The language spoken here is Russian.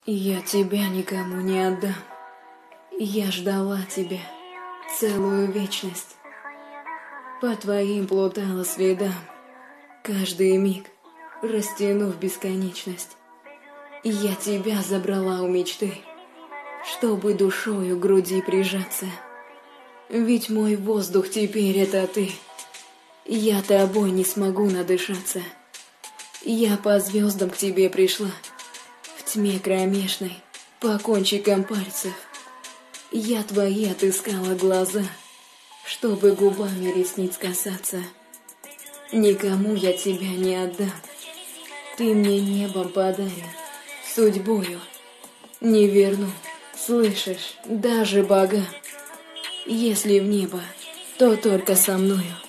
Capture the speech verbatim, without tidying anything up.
Я тебя никому не отдам. Я ждала тебя целую вечность. По твоим плутала следам, каждый миг растянув бесконечность. Я тебя забрала у мечты, чтобы душою к груди прижаться. Ведь мой воздух теперь это ты. Я тобой не смогу надышаться. Я по звездам к тебе пришла, в тьме кромешной, по кончикам пальцев. Я твои отыскала глаза, чтобы губами ресниц касаться. Никому я тебя не отдам. Ты мне небом подарен, судьбою не верну, слышишь, даже богам. Если в небо, то только со мною.